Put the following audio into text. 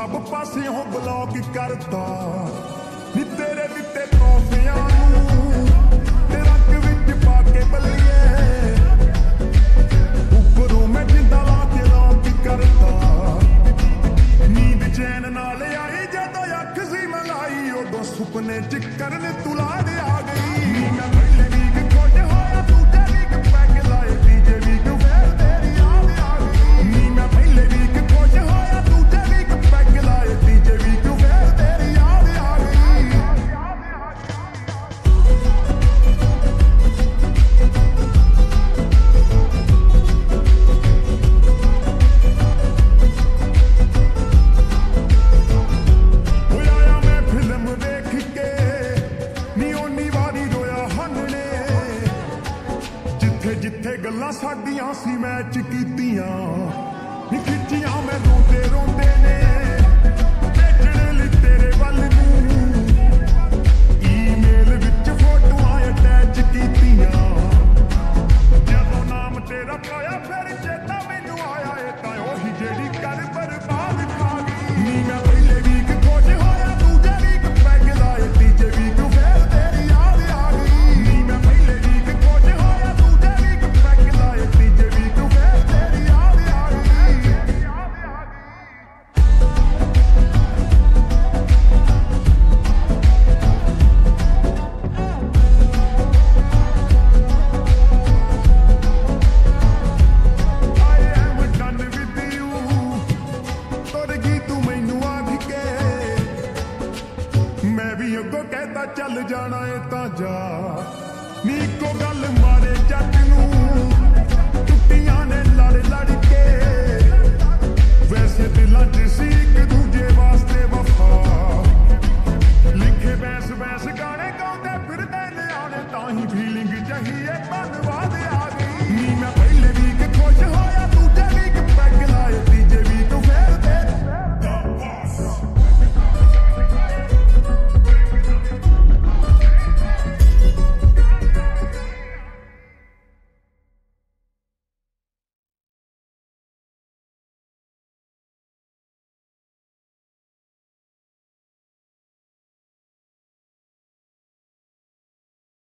सब पासियों ब्लॉक करता नी तेरे दिते ट्रॉफियां नूं ते रंग विच पाके बल्लिए उपरों मैं जिंदा ला के लॉक करता नींद चैन नाल आई जदों अख सी मलाई उदों सुपने च करन तू लाड़ आ गई मैं पहले वीक कुछ होया दूजे वीक पैग लाए तीजे वीक फिर तेरी याद आ गई नी मैं पहले वीक कुछ होया दूजे वीक पैग लाए तीजे वीक फिर तेरी याद आ गई होया मैं फिल्म देख के नी ओनी वारी रोया हन्ने जिथे जिथे गल्लां साडियां सी मैच कीतियां नी खिच्चियां मैं रोंदे रोंदे ने